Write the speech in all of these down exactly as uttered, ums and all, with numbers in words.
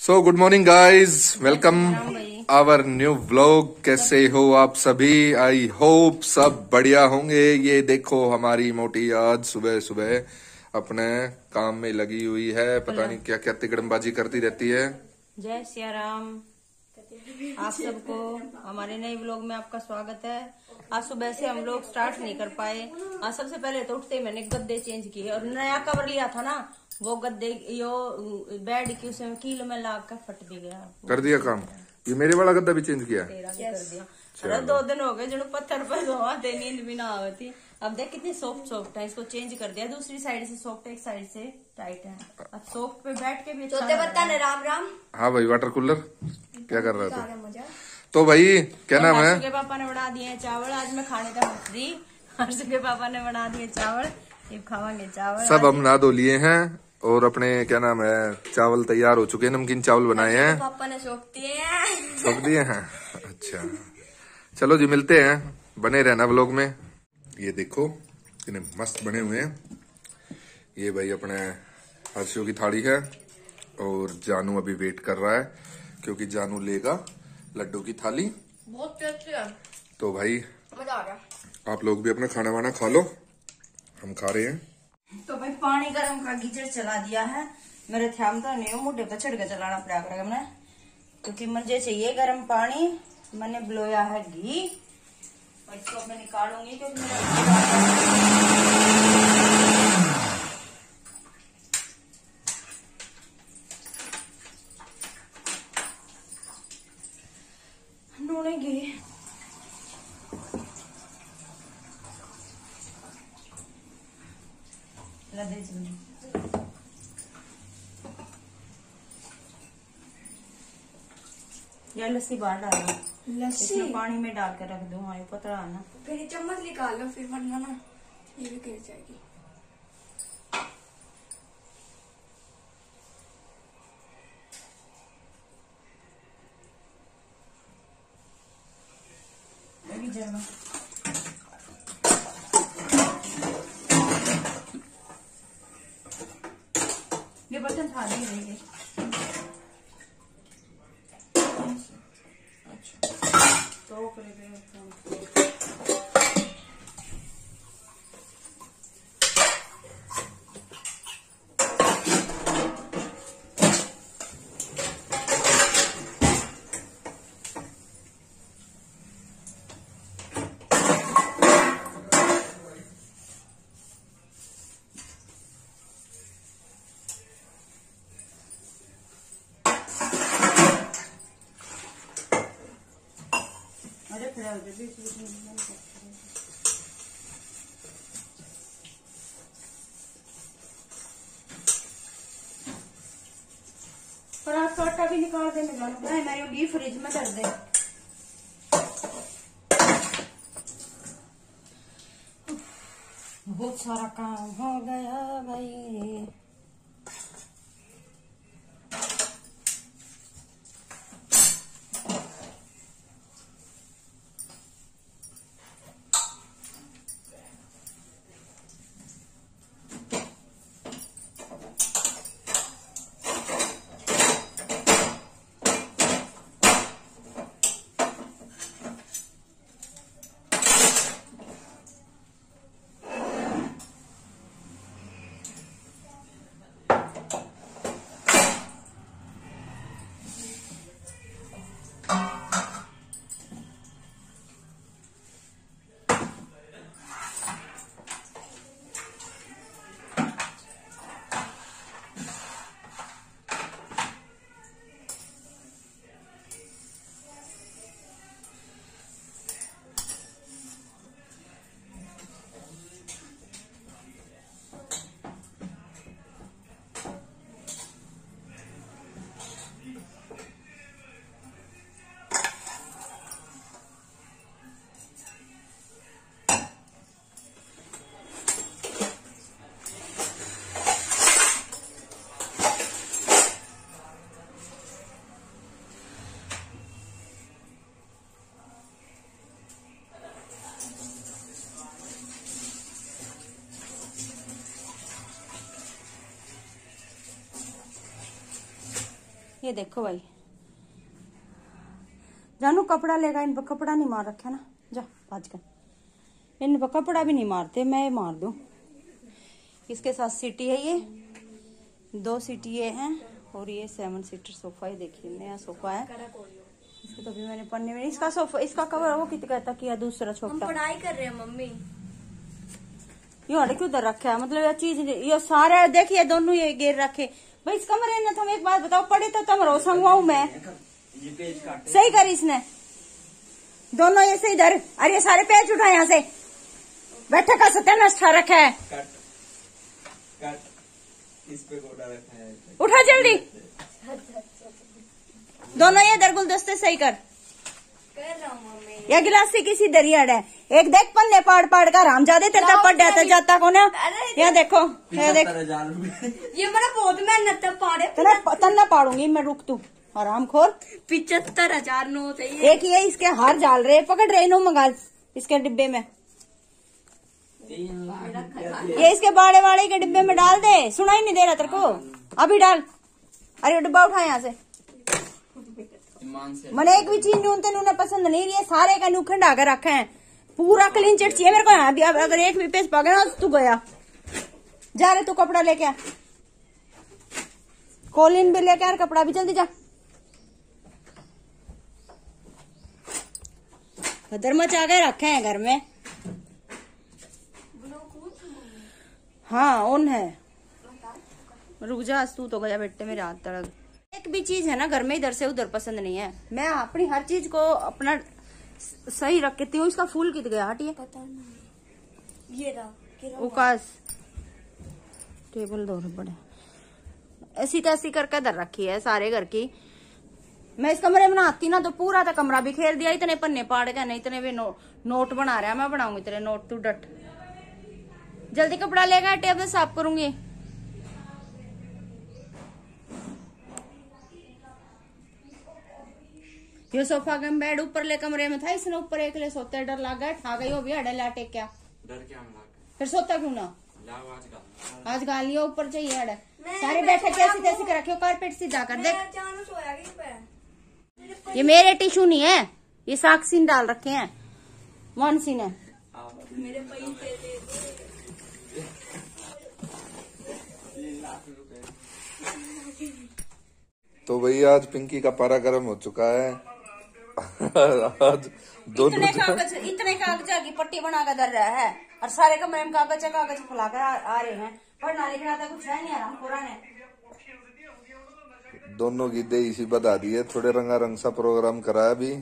So good morning guys, welcome our new vlog. कैसे हो आप सभी? आई होप सब बढ़िया होंगे। ये देखो हमारी मोटी आज सुबह सुबह अपने काम में लगी हुई है, पता नहीं क्या क्या तिकड़मबाजी करती रहती है। जय सिया राम, आप सबको हमारे नए व्लॉग में आपका स्वागत है। आज सुबह से हम लोग स्टार्ट नहीं कर पाए। आज सबसे पहले तो उठते मैंने गद्दे चेंज किए और नया कवर लिया था ना, वो गद्दे यो बेड की उसमें कील में लाग कर फट भी गया। कर दिया काम। ये मेरे वाला गद्दा भी चेंज किया। तेरा भी कर दिया। अरे दो दिन हो गए जो पत्थर पर सोते, नींद भी ना आती। अब देख कितनी सॉफ्ट सॉफ्ट है, इसको चेंज कर दिया। दूसरी साइड से सॉफ्ट है, एक साइड से टाइट है। अब सॉफ्ट पे बैठ के भी अच्छा बता ने राम राम। हाँ भाई, वाटर कूलर क्या कर रहा था? तो भाई क्या नाम है? हर्ष के पापा ने बना दिए चावल। आज मैं खाने का फ्री। हर्ष के पापा ने बना दिए चावल, ये खावांगे चावल। सब हम नहा धो लिए हैं और अपने क्या नाम है चावल तैयार हो चुके हैं। नमकीन चावल बनाए हैं, पापा ने सौंप दिए हैं। सौंप दिए हैं। अच्छा चलो जी, मिलते हैं, बने रहना व्लॉग में। ये देखो कितने मस्त बने हुए हैं। ये भाई अपने हर्षियों की थाली है और जानू अभी वेट कर रहा है क्योंकि जानू लेगा लड्डू की थाली। बहुत टेस्टी है। तो भाई मजा आ गया। आप लोग भी अपना खाना वाना खा लो, हम खा रहे हैं। तो भाई पानी गर्म का गीजर चला दिया है। मेरे ध्यान तो नहीं हो, मुझे पछड़ के चलाना पड़ा करेगा मैंने, क्योंकि मुझे चाहिए गर्म पानी। मैंने ब्लोया है घी और इसको मैं निकालूंगी क्योंकि नूने घी लदे चुनी या लस्सी बाहर डालो। लस्सी इसमें पानी में डाल कर रख दो। हाँ ये पतला है ना। फिर ये चम्मच निकाल लो, फिर वरना ना ये भी गिर जाएगी। ये बर्तन खाली रहेंगे। तो पर आप आटा भी निकाल दे। मैं मेरी घी फ्रिज में धर दे। बहुत सारा काम हो गया भाई। ये देखो भाई, जानू कपड़ा लेगा, इन पर कपड़ा नहीं मार रखा ना, जा आज कर, इन पर कपड़ा भी नहीं मारते, मैं मार दूं। इसके साथ सीटी है, ये दो सीटी ये हैं, और ये सेवन सीटर सोफा है, देखिए नया सोफा है। इसको तो भी मैंने पन्ने में, इसका सोफा, इसका कवर वो कितना कहता किया, दूसरा छोटा। पढ़ाई कर रहे हैं मम्मी। ये क्यों उधर रखा है, मतलब ये चीज, ये सारे देखिए दोनों ये गिर रखे भाई। इस कमरे में तुम एक बात बताओ, पढ़े तो तुम रो संगवाऊ मैं सही कर, इसने दोनों ये सही इधर, अरे ये सारे पेज उठा यहाँ से, बैठक का सत्यानाश खा रखा है, कट, कट, इस पे गोटा रखा है, उठा जल्दी, दोनों ये इधर गुलदस्ते सही कर। कर रहा हूँ मम्मी। या गिलासी किसी दरियाड़ है, एक देख पन्ने पाड़ पाड़ कर हम जाते तेरे पड़ जाते जाता को ना। ये देखो, ये देख, हजार रुपए ये मेरा बहुत मेहनत है, पाड़े तन्ना पाड़ूंगी मैं, रुक तू आराम खोर। पिछहत्तर हजार नो चाहिए। एक ये इसके हार जाल रहे, पकड़ रहे नो मंगा इसके डिब्बे में, ये इसके बाड़े वाड़े के डिब्बे में डाल दे, सुनाई नहीं दे रहा तेरे को, अभी डाल। अरे डिब्बा उठा यहाँ से, मैंने एक भी चीज न्यूनते न्यूने पसंद नहीं, ये सारे का न्यू खंडा कर रखे हैं, पूरा क्लीन चिट चाहिए मेरे को। अभी अगर एक भी पेज पा गया ना तू गया, जा रहे तू कपड़ा लेके आ, कॉलिन भी लेके आ, कपड़ा भी जल्दी जा। खतर मचा के रखे हैं घर में। हाँ ऑन है, रुक जा, तू तो गया बेटे मेरे हाथ तड़क। एक भी चीज है ना घर में इधर से उधर पसंद नहीं है, मैं अपनी हर चीज को अपना सही रखती हूँ। इसका फूल कित गया, हटिए पता नहीं, ये रहा उकास टेबल दो बड़े, ऐसी तैसी करके इधर रखी है सारे घर की। मैं इस कमरे में नहाती ना तो पूरा तो कमरा भी खेल दिया, इतने पन्ने पाड़ गए नहीं, इतने भी नो, नोट बना रहा है, मैं बनाऊंगी तेरे नोट, तू डट जल्दी कपड़ा लेगा, टेबल साफ करूंगी। यो सोफा का बेड ऊपर ले कमरे में था, इसने ऊपर एक ले सोते, डर लग गया, ठा गई वो भी हड़े लाटे, क्या डर क्या हम लाके फिर सोता क्यों ना, लाओ आज का आज गाल लिया ऊपर चाहिए हड़े, सारे बैठे कैसी तैसी कर रखे हो, कारपेट सीधा कर देख। जानू सोया कहीं पे। ये मेरे टिश्यू नहीं है, ये साक्षी डाल रखे हैं मानसी ने। मेरे पैसे दे तो भैया आज पिंकी का पारा गर्म हो चुका है। आज दो इतने कागज इतने कागजा की पट्टी बना कर दर रहा है, और सारे कमरे में कागज कागज फुला कर आ, आ रहे हैं, पढ़ना लिखना तो कुछ है नहीं आराम पूरा ने। दोनों की दे इसी बता दी है, थोड़े रंगारंग सा प्रोग्राम कराया भी।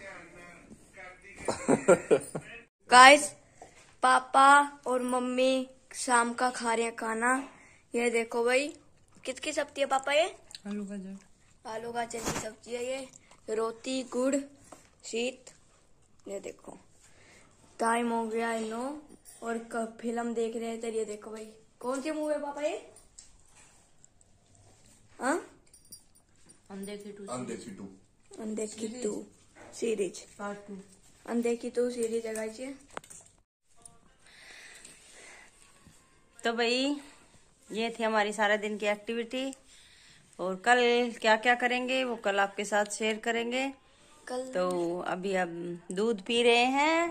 गाइस, पापा और मम्मी शाम का खा रहे हैं खाना। ये देखो भाई, किसकी सब्जी है पापा, ये आलू गाजर आलू गाजर की सब्जी है, ये रोटी गुड़ शीत। ये देखो टाइम हो गया है नो, और कब फिल्म देख रहे हैं। तो ये देखो भाई, कौन सी मूवी है पापा ये, हाँ अनदेखी two Undekhi two Undekhi two series, part two Undekhi two series है गाइस ये। तो भाई ये थी हमारी सारा दिन की एक्टिविटी, और कल क्या क्या करेंगे वो कल आपके साथ शेयर करेंगे। कल तो अभी अब दूध पी रहे हैं,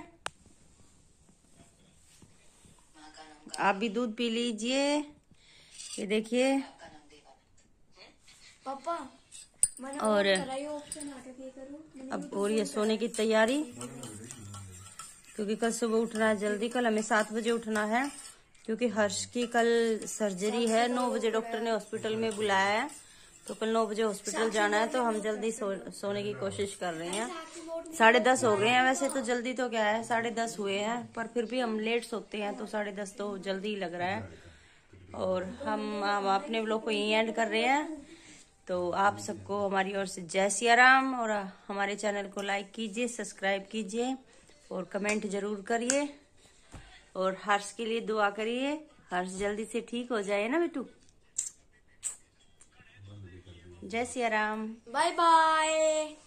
आप भी दूध पी लीजिए। ये देखिए, पापा मैंने और कराई ऑप्शन आके क्या करूं। अब हो रही है सोने की तैयारी, क्योंकि कल सुबह उठना है जल्दी, कल हमें सात बजे उठना है, क्योंकि हर्ष की कल सर्जरी है। नौ बजे डॉक्टर ने हॉस्पिटल में बुलाया है, तो कल नौ बजे हॉस्पिटल जाना है, तो हम जल्दी सो, सोने की कोशिश कर रहे हैं। साढ़े दस हो गए हैं, वैसे तो जल्दी तो क्या है, साढ़े दस हुए हैं, पर फिर भी हम लेट सोते हैं, तो साढ़े दस तो जल्दी ही लग रहा है। और हम, हम अपने व्लॉग को यहीं एंड कर रहे हैं। तो आप सबको हमारी ओर से जय सिया राम, और हमारे चैनल को लाइक कीजिए, सब्सक्राइब कीजिए, और कमेंट जरूर करिए, और हर्ष के लिए दुआ करिए, हर्ष जल्दी से ठीक हो जाए ना बेटू। जय सिया राम, बाय बाय।